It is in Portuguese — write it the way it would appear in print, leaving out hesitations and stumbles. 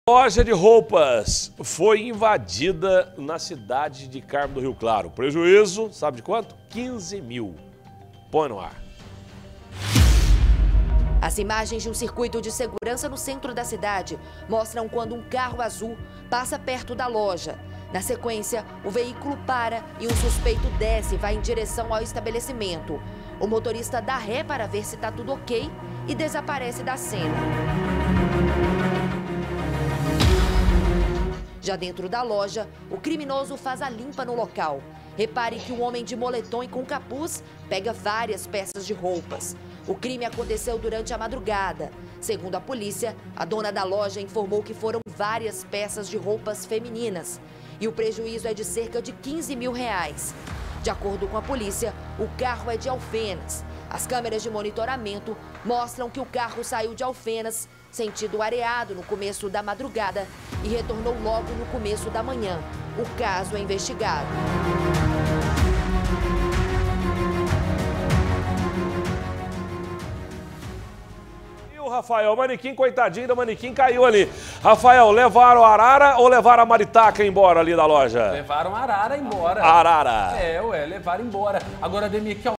Loja de roupas foi invadida na cidade de Carmo do Rio Claro. Prejuízo, sabe de quanto? 15 mil. Põe no ar. As imagens de um circuito de segurança no centro da cidade mostram quando um carro azul passa perto da loja. Na sequência, o veículo para e um suspeito desce e vai em direção ao estabelecimento. O motorista dá ré para ver se está tudo ok e desaparece da cena. Já dentro da loja, o criminoso faz a limpa no local. Repare que um homem de moletom e com capuz pega várias peças de roupas. O crime aconteceu durante a madrugada. Segundo a polícia, a dona da loja informou que foram várias peças de roupas femininas. E o prejuízo é de cerca de 15 mil reais. De acordo com a polícia, o carro é de Alfenas. As câmeras de monitoramento mostram que o carro saiu de Alfenas, sentido Areado, no começo da madrugada e retornou logo no começo da manhã. O caso é investigado. E o Rafael, o manequim, coitadinho do manequim, caiu ali. Rafael, levaram a arara ou levaram a maritaca embora ali da loja? Levaram a arara embora. A arara. Levaram embora. Agora, Ademir, que